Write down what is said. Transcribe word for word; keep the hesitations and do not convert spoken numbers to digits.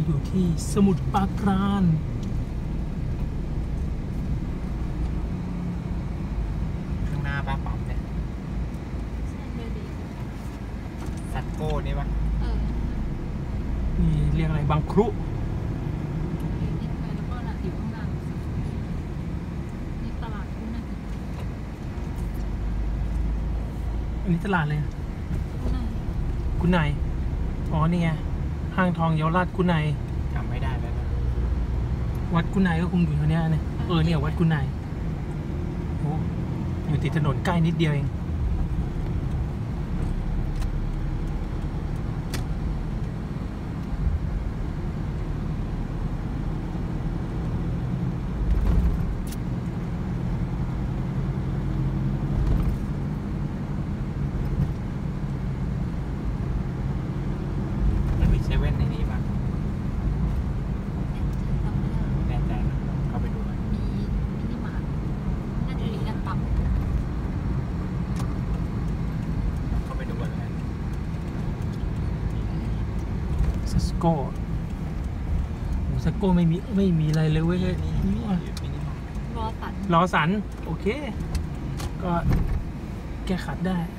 อยู่ที่สมุทรปราการข้างหน้าป้าปั๊มเนี่ยซัตโก้นี่ปะเออนี่เรียกอะไรบางครุแล้วก็อยู่ข้างหน้านี่ตลาดคุณนะอันนี้ตลาดเลยกุนไนอ๋อนี่ไงห้างทองเยาวราชกุนไนจำไม่ได้แล้วนะวัดกุนไนก็คงอยู่แถวนี้เนี่ยเออเนี่ยวัดกุนไนโอ้อยู่ติดถนนใกล้นิดเดียวเองเซเว่นในนี้ป่ะแน่ใจนะเข้าไปดูไหมมีมินิมาร์ทน่าจะมีกันปั๊มเข้าไปดูกันเลยซัสโก้ซัสโก้ไม่มีไม่มีอะไรเลยเว้ยรอสันรอสันโอเคก็แก้ขัดได้